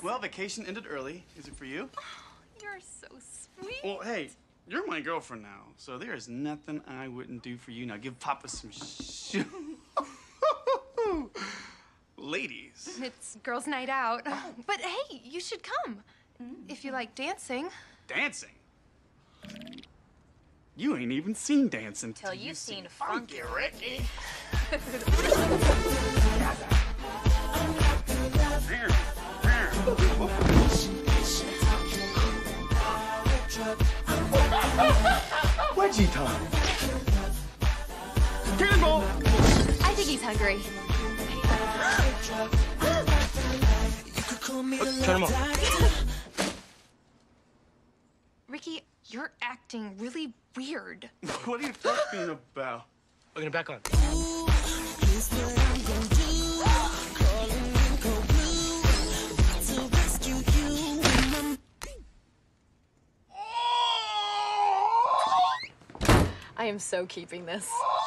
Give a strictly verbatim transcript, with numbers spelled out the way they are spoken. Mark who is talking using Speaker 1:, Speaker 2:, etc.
Speaker 1: Well, vacation ended early. Is it for you?
Speaker 2: Oh, you're so sweet.
Speaker 1: Well, hey, you're my girlfriend now, so there is nothing I wouldn't do for you. Now give Papa some sh... Ladies.
Speaker 2: It's girls' night out. Oh. But hey, you should come. Mm-hmm. If you like dancing.
Speaker 1: Dancing? You ain't even seen dancing
Speaker 3: till you've you seen Funky Ricky.
Speaker 1: Wedgie time. Cannonball.
Speaker 2: I think he's hungry.
Speaker 4: Oh, turn him off.
Speaker 2: Ricky, you're acting really weird.
Speaker 1: What are you talking about?
Speaker 4: We're gonna back on.
Speaker 2: I am so keeping this.